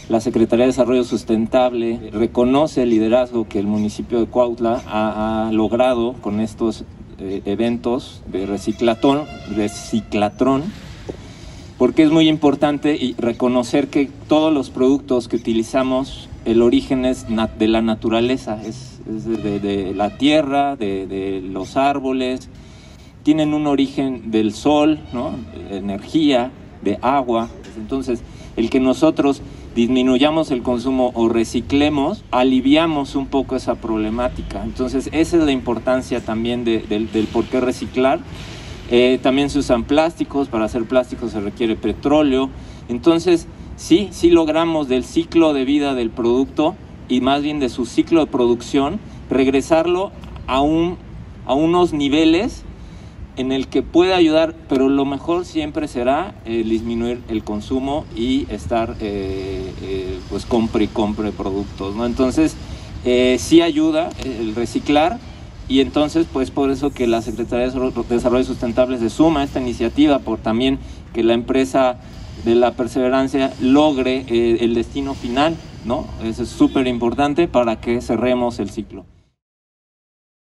La Secretaría de Desarrollo Sustentable reconoce el liderazgo que el municipio de Cuautla ha logrado con estos eventos de reciclatrón, porque es muy importante reconocer que todos los productos que utilizamos, el origen es de la naturaleza, es de la tierra, de los árboles, tienen un origen del sol, ¿no? De energía, de agua. Entonces, el que nosotros disminuyamos el consumo o reciclemos, aliviamos un poco esa problemática. Entonces, esa es la importancia también del por qué reciclar. También se usan plásticos, para hacer plásticos se requiere petróleo. Entonces, sí logramos del ciclo de vida del producto y más bien de su ciclo de producción, regresarlo a unos niveles en el que puede ayudar, pero lo mejor siempre será disminuir el consumo y estar, pues compre y compre productos, ¿no? Entonces, sí ayuda el reciclar, y entonces, pues por eso que la Secretaría de Desarrollo Sustentable se suma a esta iniciativa, por también que la empresa de la Perseverancia logre el destino final, ¿no? Eso es súper importante para que cerremos el ciclo.